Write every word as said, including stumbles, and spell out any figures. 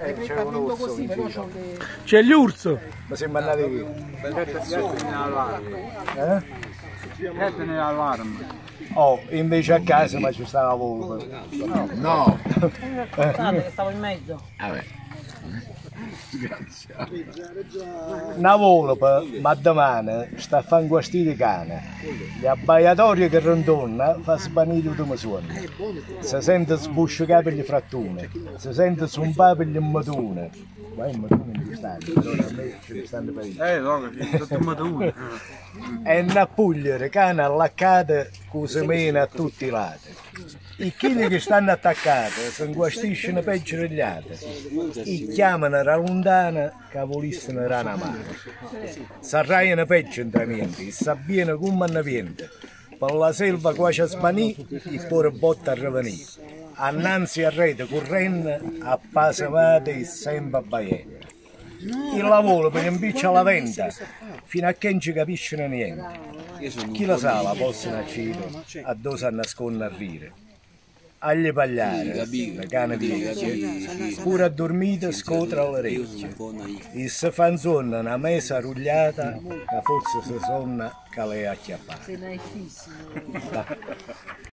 c'è un orso in giro. C'è l'urso! Ma siamo andati qui. Eh? Nell'allarme. Oh, invece a casa ma ci sta la volpe. No. No. Guardate che stavo in mezzo. Vabbè. Una volpe, ma domani sta a fare un guastino di cane. Gli abbaiatori che rondonna fa spanire tutto il suono. Si sente sbusciare per gli frattune, si sente zumpare per gli matune. Ma i matune non ci stanno, allora a me ci stanno per Eh, no, che tutto matune. E una puglia cane allaccata con semena a tutti i lati. I chili che stanno attaccati si inguastiscono peggio degli altri. I chiamano rallondana che volissero rana mano. S'arraiano peggio in tramienti, i sabbiano come hanno viento. Per la selva quasi a spanì, il pure botta a revenì. Annanzi a rete corrente, a pasavate e sempre a baiare. Il lavoro per impiccia la venta, fino a che non ci capiscono niente. Chi lo sa la possono accedere, a dove si nasconde a rire. Agli pagliare, le cane vecchie, pure a dormire scotra le orecchie. E se fa sonno una mesa rugliata, che forse si sonna che lei ha acchiappata.